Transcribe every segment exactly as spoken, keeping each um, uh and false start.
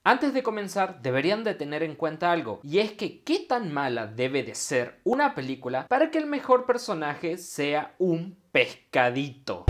Antes de comenzar, deberían de tener en cuenta algo, y es que qué tan mala debe de ser una película para que el mejor personaje sea un pescadito.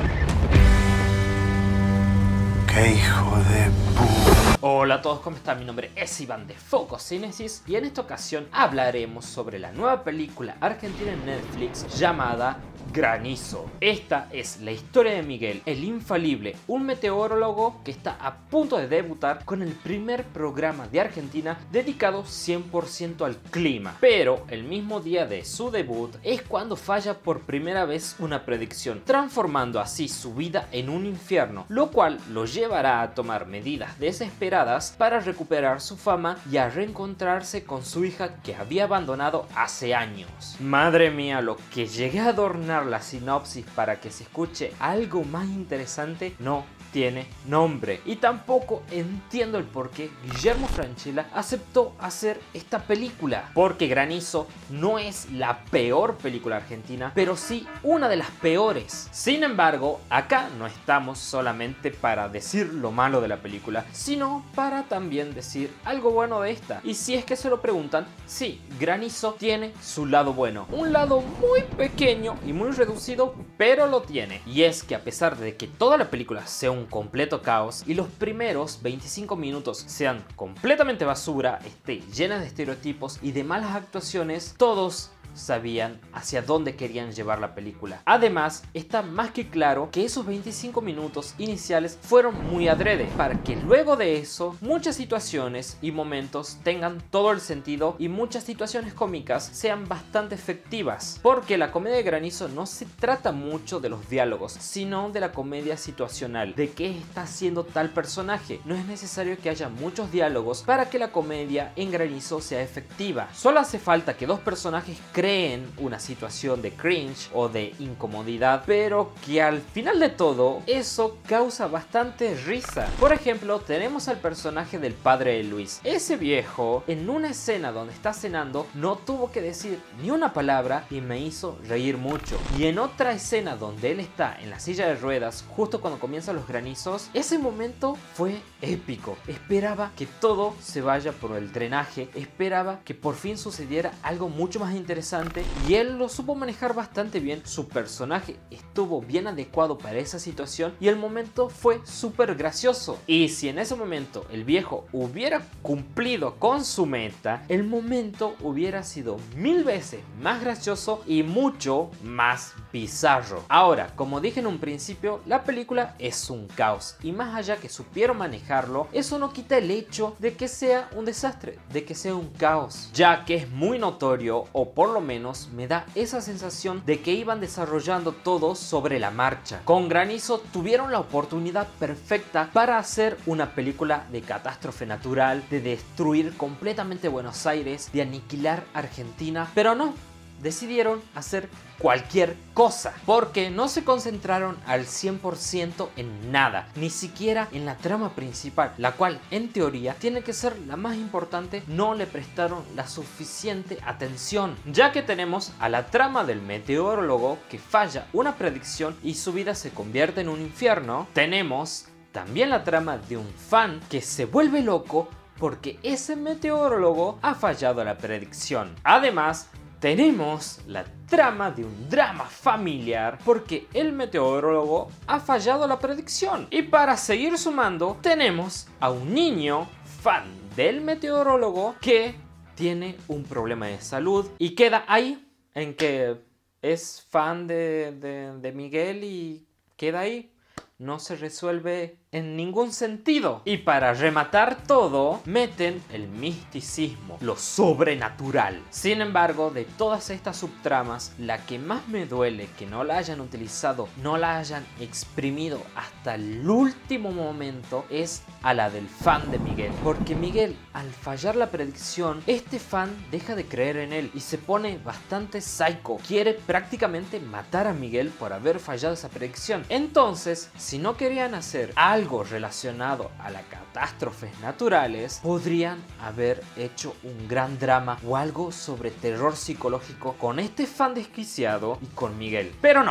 ¡Qué hijo de pu... Hola a todos, ¿cómo están? Mi nombre es Iván de Focosínesis y en esta ocasión hablaremos sobre la nueva película argentina en Netflix llamada Granizo. Esta es la historia de Miguel, el infalible, un meteorólogo que está a punto de debutar con el primer programa de Argentina dedicado cien por ciento al clima. Pero el mismo día de su debut es cuando falla por primera vez una predicción, transformando así su vida en un infierno, lo cual lo llevará a tomar medidas desesperadas para recuperar su fama y a reencontrarse con su hija que había abandonado hace años. Madre mía, lo que llegué a adornar la sinopsis para que se escuche algo más interesante no tiene nombre, y tampoco entiendo el por qué Guillermo Francella aceptó hacer esta película, porque Granizo no es la peor película argentina, pero sí una de las peores. Sin embargo, acá no estamos solamente para decir lo malo de la película, sino para también decir algo bueno de esta. Y si es que se lo preguntan, sí, Granizo tiene su lado bueno, un lado muy pequeño y muy reducido, pero lo tiene, y es que a pesar de que toda la película sea un un completo caos y los primeros veinticinco minutos sean completamente basura, esté llena de estereotipos y de malas actuaciones, todos sabían hacia dónde querían llevar la película. Además, está más que claro que esos veinticinco minutos iniciales fueron muy adrede, para que luego de eso muchas situaciones y momentos tengan todo el sentido y muchas situaciones cómicas sean bastante efectivas, porque la comedia de Granizo no se trata mucho de los diálogos, sino de la comedia situacional, de qué está haciendo tal personaje. No es necesario que haya muchos diálogos para que la comedia en Granizo sea efectiva. Solo hace falta que dos personajes creen una situación de cringe o de incomodidad, pero que al final de todo eso causa bastante risa. Por ejemplo, tenemos al personaje del padre de Luis. Ese viejo, en una escena donde está cenando, no tuvo que decir ni una palabra y me hizo reír mucho. Y en otra escena donde él está en la silla de ruedas justo cuando comienzan los granizos, ese momento fue épico. Esperaba que todo se vaya por el drenaje, esperaba que por fin sucediera algo mucho más interesante, y él lo supo manejar bastante bien. Su personaje estuvo bien adecuado para esa situación y el momento fue súper gracioso. Y si en ese momento el viejo hubiera cumplido con su meta, el momento hubiera sido mil veces más gracioso y mucho más bizarro. Ahora, como dije en un principio, la película es un caos, y más allá que supieron manejarlo, eso no quita el hecho de que sea un desastre, de que sea un caos, ya que es muy notorio, o por lo menos me da esa sensación de que iban desarrollando todo sobre la marcha. Con Granizo tuvieron la oportunidad perfecta para hacer una película de catástrofe natural, de destruir completamente Buenos Aires, de aniquilar Argentina, pero no. Decidieron hacer cualquier cosa, porque no se concentraron al cien por ciento en nada, ni siquiera en la trama principal, la cual en teoría tiene que ser la más importante. No le prestaron la suficiente atención, ya que tenemos a la trama del meteorólogo que falla una predicción y su vida se convierte en un infierno. Tenemos también la trama de un fan que se vuelve loco porque ese meteorólogo ha fallado la predicción. Además, tenemos la trama de un drama familiar porque el meteorólogo ha fallado la predicción. Y para seguir sumando, tenemos a un niño fan del meteorólogo que tiene un problema de salud y queda ahí, en que es fan de, de, de Miguel, y queda ahí. No se resuelve en ningún sentido. Y para rematar todo, meten el misticismo, lo sobrenatural. Sin embargo, de todas estas subtramas, la que más me duele que no la hayan utilizado, no la hayan exprimido hasta el último momento, es a la del fan de Miguel. Porque Miguel, al fallar la predicción, este fan deja de creer en él y se pone bastante psycho. Quiere prácticamente matar a Miguel por haber fallado esa predicción. Entonces, si no querían hacer algo relacionado a las catástrofes naturales, podrían haber hecho un gran drama o algo sobre terror psicológico con este fan desquiciado y con Miguel. Pero no,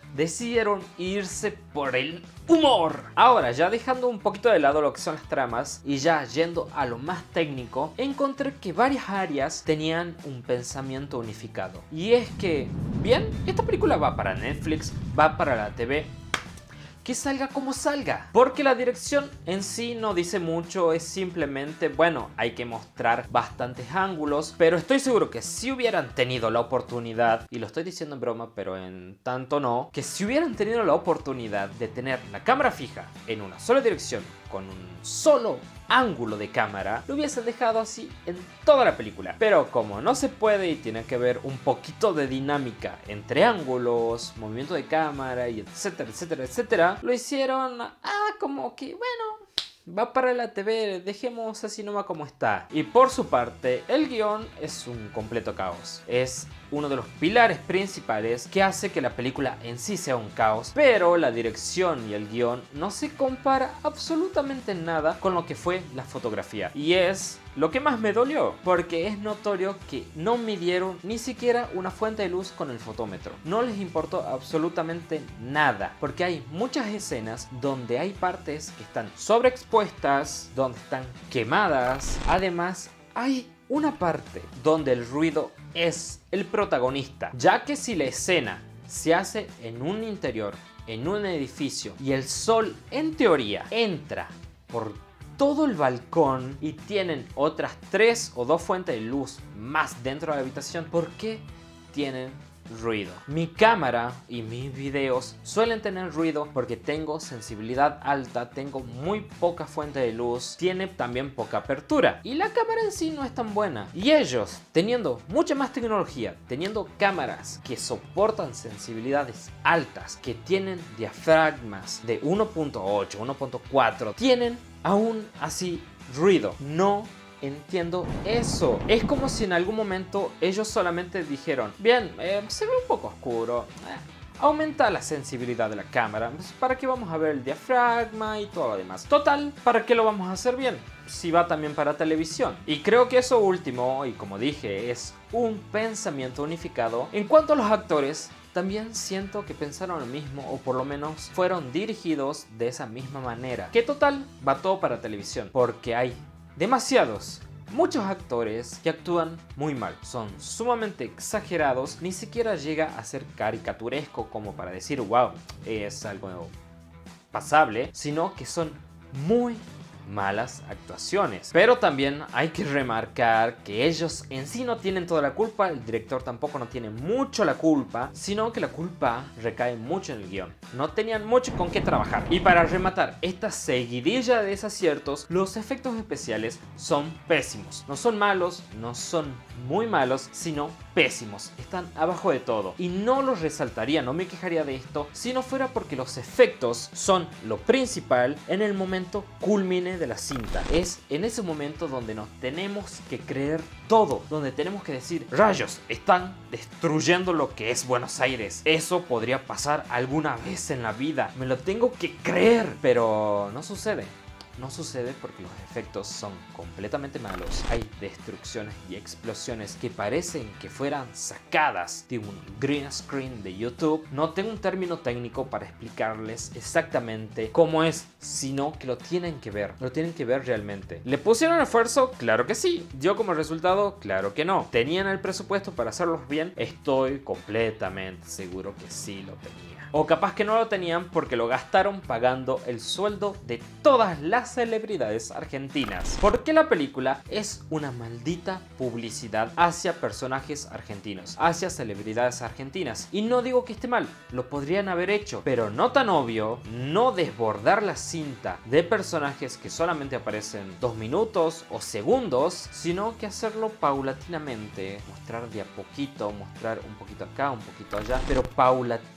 decidieron irse por el humor. Ahora, ya dejando un poquito de lado lo que son las tramas y ya yendo a lo más técnico, encontré que varias áreas tenían un pensamiento unificado. Y es que, bien, esta película va para Netflix, va para la T V, que salga como salga, porque la dirección en sí no dice mucho, es simplemente, bueno, hay que mostrar bastantes ángulos, pero estoy seguro que si hubieran tenido la oportunidad, y lo estoy diciendo en broma, pero en tanto no, que si hubieran tenido la oportunidad de tener la cámara fija en una sola dirección, con un solo ángulo de cámara, lo hubiesen dejado así en toda la película. Pero como no se puede y tiene que ver un poquito de dinámica entre ángulos, movimiento de cámara y etcétera, etcétera, etcétera, lo hicieron, ah, como que bueno, va para la T V, dejemos así nomás como está. Y por su parte, el guión es un completo caos. Es uno de los pilares principales que hace que la película en sí sea un caos, pero la dirección y el guión no se compara absolutamente nada con lo que fue la fotografía. Y es lo que más me dolió, porque es notorio que no midieron ni siquiera una fuente de luz con el fotómetro. No les importó absolutamente nada, porque hay muchas escenas donde hay partes que están sobreexpuestas, donde están quemadas. Además, hay una parte donde el ruido es el protagonista, ya que si la escena se hace en un interior, en un edificio, y el sol en teoría entra por todo el balcón y tienen otras tres o dos fuentes de luz más dentro de la habitación, ¿por qué tienen ruido? Mi cámara y mis videos suelen tener ruido porque tengo sensibilidad alta, tengo muy poca fuente de luz, tiene también poca apertura y la cámara en sí no es tan buena. Y ellos, teniendo mucha más tecnología, teniendo cámaras que soportan sensibilidades altas, que tienen diafragmas de uno punto ocho, uno punto cuatro, tienen aún así ruido. No entiendo eso. Es como si en algún momento ellos solamente dijeron, bien, eh, se ve un poco oscuro, eh, aumenta la sensibilidad de la cámara, pues, ¿para qué vamos a ver el diafragma y todo lo demás? Total, ¿para qué lo vamos a hacer bien? Si va también para televisión. Y creo que eso último, y como dije, es un pensamiento unificado. En cuanto a los actores, también siento que pensaron lo mismo, o por lo menos fueron dirigidos de esa misma manera. Que total, va todo para televisión, porque hay demasiados, muchos actores que actúan muy mal. Son sumamente exagerados, ni siquiera llega a ser caricaturesco como para decir, wow, es algo pasable, sino que son muy malas actuaciones. Pero también hay que remarcar que ellos en sí no tienen toda la culpa, el director tampoco no tiene mucho la culpa, sino que la culpa recae mucho en el guión. No tenían mucho con qué trabajar. Y para rematar esta seguidilla de desaciertos, los efectos especiales son pésimos. No son malos, no son muy malos, sino pésimos. Están abajo de todo. Y no los resaltaría, no me quejaría de esto, si no fuera porque los efectos son lo principal en el momento culmine de la cinta. Es en ese momento donde nos tenemos que creer todo, donde tenemos que decir, rayos, están destruyendo lo que es Buenos Aires. Eso podría pasar alguna vez en la vida, me lo tengo que creer, pero no sucede. No sucede porque los efectos son completamente malos. Hay destrucciones y explosiones que parecen que fueran sacadas de un green screen de YouTube. No tengo un término técnico para explicarles exactamente cómo es, sino que lo tienen que ver. Lo tienen que ver realmente. ¿Le pusieron esfuerzo? Claro que sí. ¿Dio como resultado? Claro que no. ¿Tenían el presupuesto para hacerlos bien? Estoy completamente seguro que sí lo tenían. O capaz que no lo tenían porque lo gastaron pagando el sueldo de todas las celebridades argentinas. Porque la película es una maldita publicidad hacia personajes argentinos, hacia celebridades argentinas. Y no digo que esté mal, lo podrían haber hecho, pero no tan obvio, no desbordar la cinta de personajes que solamente aparecen dos minutos o segundos, sino que hacerlo paulatinamente, mostrar de a poquito, mostrar un poquito acá, un poquito allá, pero paulatinamente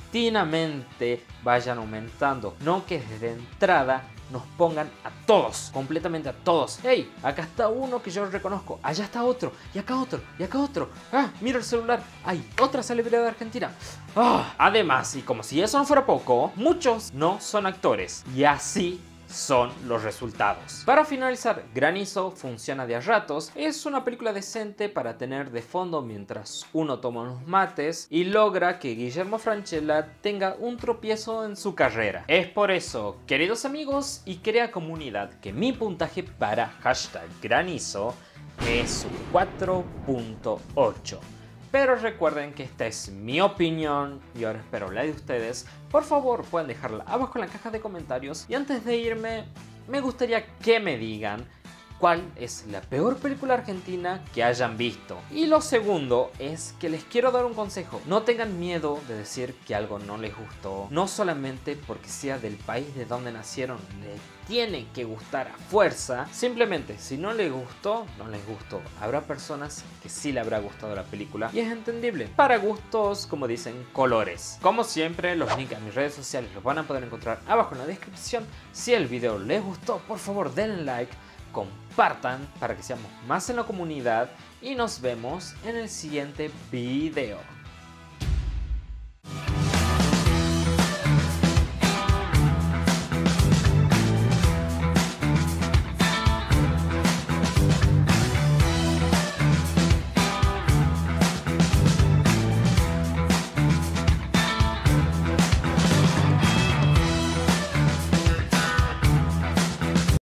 vayan aumentando, no que desde entrada nos pongan a todos, completamente a todos. Hey, acá está uno que yo reconozco, allá está otro, y acá otro, y acá otro. Ah, mira el celular, hay otra celebridad de Argentina. Ah, además, y como si eso no fuera poco, muchos no son actores, y así son los resultados. Para finalizar, Granizo funciona de a ratos, es una película decente para tener de fondo mientras uno toma unos mates y logra que Guillermo Francella tenga un tropiezo en su carrera. Es por eso, queridos amigos y querida comunidad, que mi puntaje para hashtag Granizo es un cuatro punto ocho. Pero recuerden que esta es mi opinión y ahora espero la de ustedes. Por favor, pueden dejarla abajo en la caja de comentarios. Y antes de irme, me gustaría que me digan cuál es la peor película argentina que hayan visto. Y lo segundo es que les quiero dar un consejo. No tengan miedo de decir que algo no les gustó. No solamente porque sea del país de donde nacieron, les tiene que gustar a fuerza. Simplemente, si no les gustó, no les gustó. Habrá personas que sí le habrá gustado la película y es entendible. Para gustos, como dicen, colores. Como siempre, los links a mis redes sociales los van a poder encontrar abajo en la descripción. Si el video les gustó, por favor denle like, compartan para que seamos más en la comunidad y nos vemos en el siguiente video.